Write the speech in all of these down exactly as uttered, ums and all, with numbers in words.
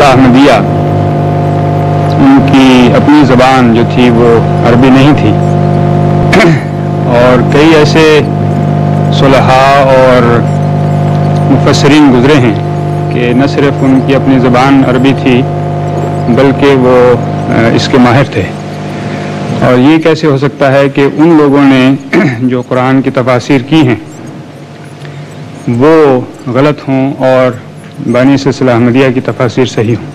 سلسلہ احمدیہ ان کی اپنی زبان جو تھی وہ عربی نہیں تھی، اور کئی ایسے صلحاء اور مفسرین گزرے ہیں کہ نہ صرف ان کی اپنی زبان عربی تھی بلکہ وہ اس کے ماہر تھے. اور یہ کیسے ہو سکتا ہے کہ ان لوگوں نے جو قرآن کی تفاسیر کی ہیں وہ غلط ہوں اور بانی سلسلہ احمدیہ کی تفاسیر صحیح ہوں؟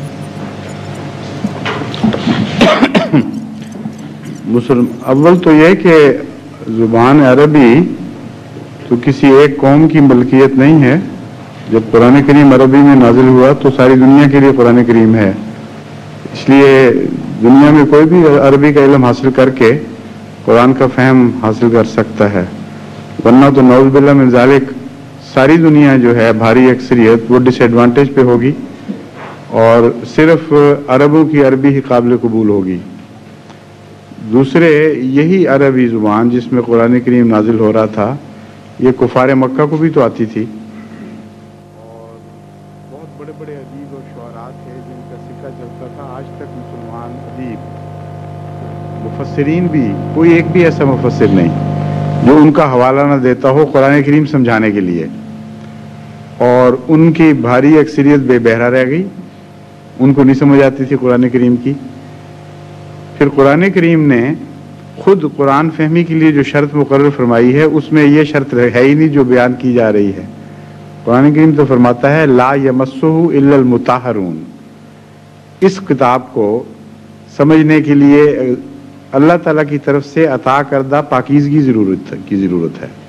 مسلم اول تو یہ کہ زبان عربی تو کسی ایک قوم کی ملکیت نہیں ہے. جب قرآن کریم عربی میں نازل ہوا تو ساری دنیا کے لیے قرآن کریم ہے، اس لیے دنیا میں کوئی بھی عربی کا علم حاصل کر کے قرآن کا فہم حاصل کر سکتا ہے، ورنہ تو نعوذ باللہ من ذالک ساری دنیا جو ہے بھاری اکثریت وہ ڈس ایڈوانٹیج پہ ہوگی اور صرف عربوں کی عربی ہی قابل قبول ہوگی. دوسرے یہی عربی زبان جس میں قرآن کریم نازل ہو رہا تھا یہ کفار مکہ کو بھی تو آتی تھی، اور بہت بڑے بڑے ادیب اور شعراء تھے جن کا سکہ چلتا تھا. آج تک مسلمان ادیب مفسرین بھی کوئی ایک بھی ایسا مفسر نہیں جو ان کا حوالہ نہ دیتا ہو قرآن کریم سمجھانے کے لیے، اور ان کی بھاری اکثریت بے بہرا رہ گئی، ان کو نہیں سمجھ آتی تھی قرآن کریم کی. پھر قرآن کریم نے خود قرآن فہمی کے لیے جو شرط مقرر فرمائی ہے اس میں یہ شرط ہے ہی نہیں جو بیان کی جا رہی ہے. قرآن کریم تو فرماتا ہے لا یمسہ الا المطہرون. اس کتاب کو سمجھنے کے لیے اللہ تعالیٰ کی طرف سے عطا کردہ پاکیزگی ضرورت کی ضرورت ہے،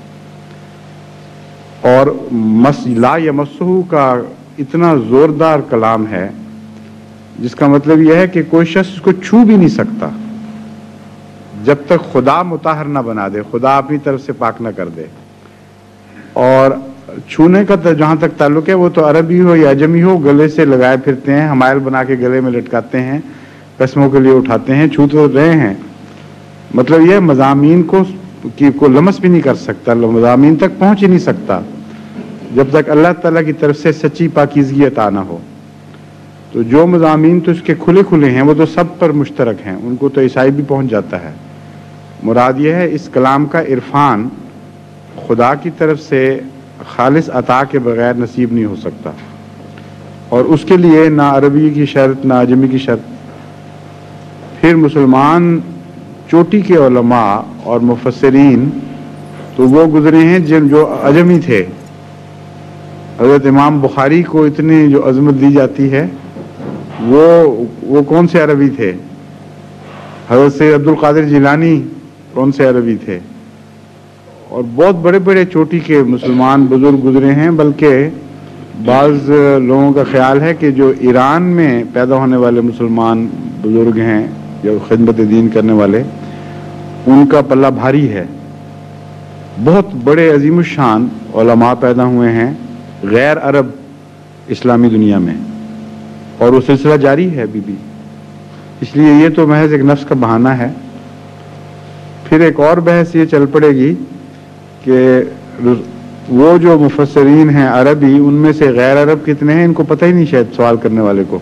اور مس لا یمسہ کا اتنا زوردار کلام ہے جس کا مطلب یہ ہے کہ کوئی شخص اس کو چھو بھی نہیں سکتا جب تک خدا مطہر نہ بنا دے، خدا اپنی طرف سے پاک نہ کر دے. اور چھونے کا جہاں تک تعلق ہے وہ تو عربی ہو یا عجمی ہو گلے سے لگائے پھرتے ہیں، حمائل بنا کے گلے میں لٹکاتے ہیں، قسموں کے لیے اٹھاتے ہیں، چھو تو رہے ہیں. مطلب یہ مضامین کو کی کو لمس بھی نہیں کر سکتا، مضامین تک پہنچ ہی نہیں سکتا جب تک اللہ تعالیٰ کی طرف سے سچی پاکیزگی عطا نہ ہو. تو جو مضامین تو اس کے کھلے کھلے ہیں وہ تو سب پر مشترک ہیں، ان کو تو عیسائی بھی پہنچ جاتا ہے. مراد یہ ہے اس کلام کا عرفان خدا کی طرف سے خالص عطا کے بغیر نصیب نہیں ہو سکتا، اور اس کے لیے نہ عربی کی شرط نہ عجمی کی شرط. پھر مسلمان چوٹی کے علماء اور مفسرین تو وہ گزرے ہیں جن جو عجمی تھے. حضرت امام بخاری کو اتنی جو عظمت دی جاتی ہے وہ وہ کون سے عربی تھے؟ حضرت سید عبد القادر جیلانی کون سے عربی تھے؟ اور بہت بڑے بڑے چوٹی کے مسلمان بزرگ گزرے ہیں. بلکہ بعض لوگوں کا خیال ہے کہ جو ایران میں پیدا ہونے والے مسلمان بزرگ ہیں جو خدمت دین کرنے والے، ان کا پلہ بھاری ہے. بہت بڑے عظیم الشان علماء پیدا ہوئے ہیں غیر عرب اسلامی دنیا میں، اور وہ سلسلہ جاری ہے ابھی بھی. اس لیے یہ تو محض ایک نفس کا بہانہ ہے. پھر ایک اور بحث یہ چل پڑے گی کہ وہ جو مفسرین ہیں عربی ان میں سے غیر عرب کتنے ہیں، ان کو پتہ ہی نہیں شاید سوال کرنے والے کو.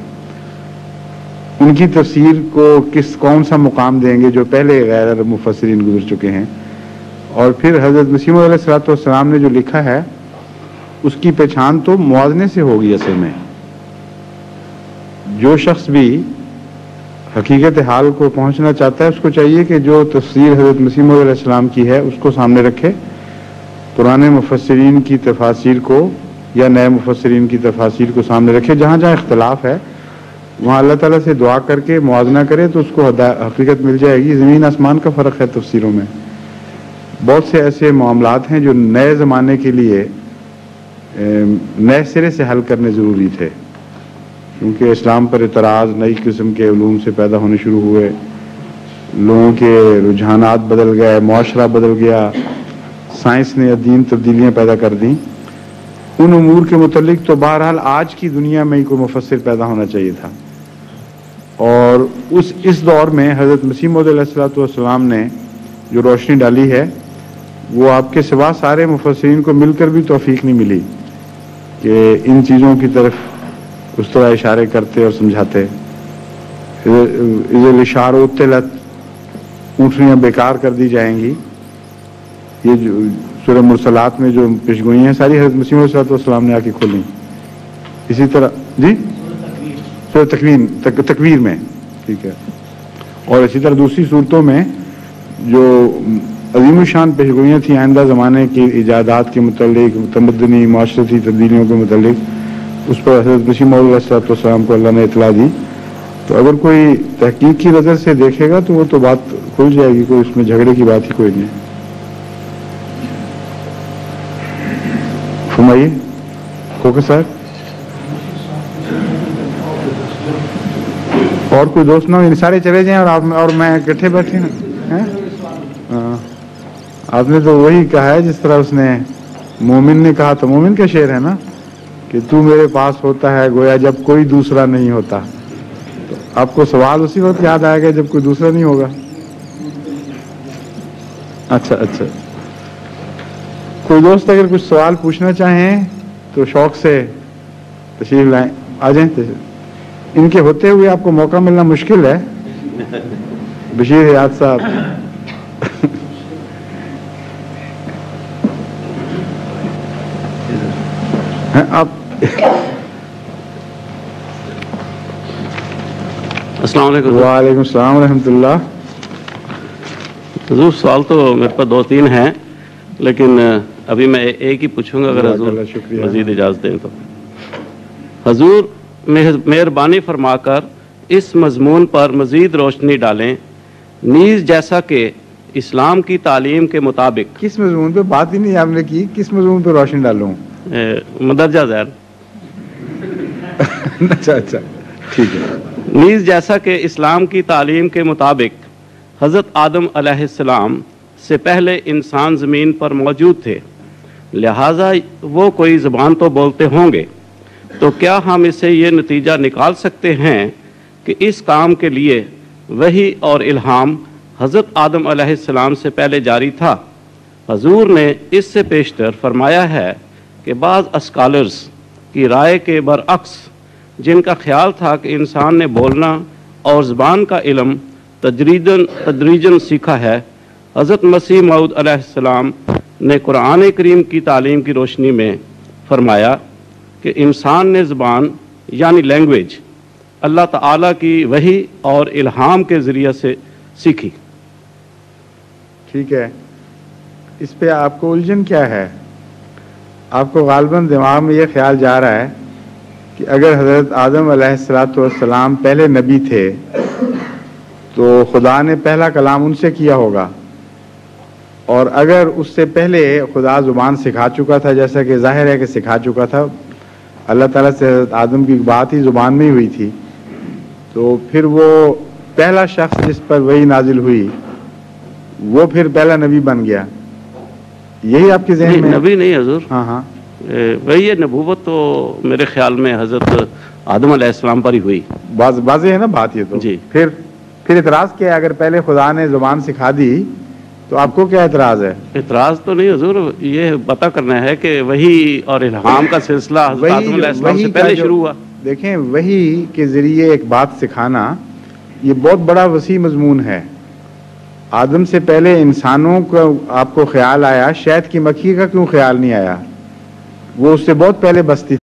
ان کی تفسیر کو کس کون سا مقام دیں گے جو پہلے غیر عرب مفسرین گزر چکے ہیں. اور پھر حضرت مسیح موعود علیہ الصلوۃ والسلام نے جو لکھا ہے اس کی پہچان تو موازنے سے ہوگی. اصل میں جو شخص بھی حقیقت حال کو پہنچنا چاہتا ہے اس کو چاہیے کہ جو تفسیر حضرت مسیح موعود علیہ السلام کی ہے اس کو سامنے رکھے، پرانے مفسرین کی تفاسیر کو یا نئے مفسرین کی تفاسیر کو سامنے رکھے. جہاں جہاں اختلاف ہے وہاں اللہ تعالیٰ سے دعا کر کے موازنہ کرے تو اس کو حقیقت مل جائے گی. زمین آسمان کا فرق ہے تفسیروں میں. بہت سے ایسے معاملات ہیں جو نئے زمانے کے لیے نئے سرے سے حل کرنے ضروری تھے، کیونکہ اسلام پر اعتراض نئی قسم کے علوم سے پیدا ہونے شروع ہوئے، لوگوں کے رجحانات بدل گئے، معاشرہ بدل گیا، سائنس نے دین تبدیلیاں پیدا کر دیں. ان امور کے متعلق تو بہرحال آج کی دنیا میں ہی کوئی مفسر پیدا ہونا چاہیے تھا. اور اس اس دور میں حضرت مسیح موعود علیہ الصلوۃ والسلام نے جو روشنی ڈالی ہے وہ آپ کے سوا سارے مفسرین کو مل کر بھی توفیق نہیں ملی کہ ان چیزوں کی طرف اس طرح اشارے کرتے اور سمجھاتے. اذا الاشار عطلت، اونٹنیاں بیکار کر دی جائیں گی. یہ جو سورہ مرسلات میں جو پیشگوئیاں ہیں ساری حضرت مسیح علیہ السلام نے آ کے کھولی. اسی طرح جی سورہ تکویر تکویر میں ٹھیک ہے. اور اسی طرح دوسری صورتوں میں جو عظیم الشان پیشگوئیاں تھیں آئندہ زمانے کی ایجادات کے متعلق، تمدنی معاشرتی تبدیلیوں کے متعلق، اس پر حضرت مسیح موعود علیہ السلام کو اللہ نے اطلاع دی. تو اگر کوئی تحقیق کی نظر سے دیکھے گا تو وہ تو بات کھل جائے گی، کوئی اس میں جھگڑے کی بات ہی کوئی نہیں. فرمائیے کوکر صاحب. اور کوئی دوست نہ ہو، سارے چلے جائیں اور آپ اور میں اکٹھے بیٹھے ہیں. آپ نے تو وہی کہا ہے جس طرح اس نے مومن نے کہا تھا. مومن کا شعر ہے نا کہ تو میرے پاس ہوتا ہے گویا جب کوئی دوسرا نہیں ہوتا. تو آپ کو سوال اسی وقت یاد آئے گا جب کوئی دوسرا نہیں ہوگا. اچھا اچھا کوئی دوست اگر کچھ سوال پوچھنا چاہیں تو شوق سے تشریف لائیں، آ جائیں. ان کے ہوتے ہوئے آپ کو موقع ملنا مشکل ہے. بشیر حیات صاحب. آپ السلام علیکم. وعلیکم السلام ورحمۃ اللہ. حضور سوال تو میرے پاس دو تین ہیں لیکن ابھی میں ایک ہی پوچھوں گا اگر حضور مزید اجازت دیں تو. حضور مہربانی فرما کر اس مضمون پر مزید روشنی ڈالیں، نیز جیسا کہ اسلام کی تعلیم کے مطابق. کس مضمون پہ بات ہی نہیں آپ نے کی، کس مضمون پہ روشنی ڈالوں؟ مدرجہ ذیل. اچھا اچھا ٹھیک ہے. نیز جیسا کہ اسلام کی تعلیم کے مطابق حضرت آدم علیہ السلام سے پہلے انسان زمین پر موجود تھے، لہٰذا وہ کوئی زبان تو بولتے ہوں گے، تو کیا ہم اس سے یہ نتیجہ نکال سکتے ہیں کہ اس کام کے لیے وحی اور الہام حضرت آدم علیہ السلام سے پہلے جاری تھا؟ حضور نے اس سے پیشتر فرمایا ہے کہ بعض اسکالرز کی رائے کے برعکس، جن کا خیال تھا کہ انسان نے بولنا اور زبان کا علم تدریجاً تدریجاً سیکھا ہے، حضرت مسیح موعود علیہ السلام نے قرآن کریم کی تعلیم کی روشنی میں فرمایا کہ انسان نے زبان یعنی لینگویج اللہ تعالیٰ کی وحی اور الہام کے ذریعے سے سیکھی. ٹھیک ہے. اس پہ آپ کو الجھن کیا ہے؟ آپ کو غالباً دماغ میں یہ خیال جا رہا ہے کہ اگر حضرت آدم علیہ الصلاۃ والسلام پہلے نبی تھے تو خدا نے پہلا کلام ان سے کیا ہوگا، اور اگر اس سے پہلے خدا زبان سکھا چکا تھا، جیسا کہ ظاہر ہے کہ سکھا چکا تھا، اللہ تعالیٰ سے حضرت آدم کی بات ہی زبان میں ہی ہوئی تھی، تو پھر وہ پہلا شخص جس پر وحی نازل ہوئی وہ پھر پہلا نبی بن گیا. یہی آپ کے ذہن میں؟ نبی نہیں حضور. ہاں ہاں وہی نبوت تو میرے خیال میں حضرت آدم علیہ السلام پر ہی ہوئی. واضح ہے نا بات یہ تو. جی. پھر پھر اعتراض کیا ہے؟ اگر پہلے خدا نے زبان سکھا دی تو آپ کو کیا اعتراض ہے؟ اعتراض تو نہیں حضور، یہ پتہ کرنا ہے کہ وحی اور الہام کا سلسلہ حضرت آدم علیہ السلام سے پہلے شروع ہوا. دیکھیں وحی کے ذریعے ایک بات سکھانا یہ بہت بڑا وسیع مضمون ہے. آدم سے پہلے انسانوں کا آپ کو خیال آیا، شہد کی مکھی کا کیوں خیال نہیں آیا؟ وہ اس سے بہت پہلے بستی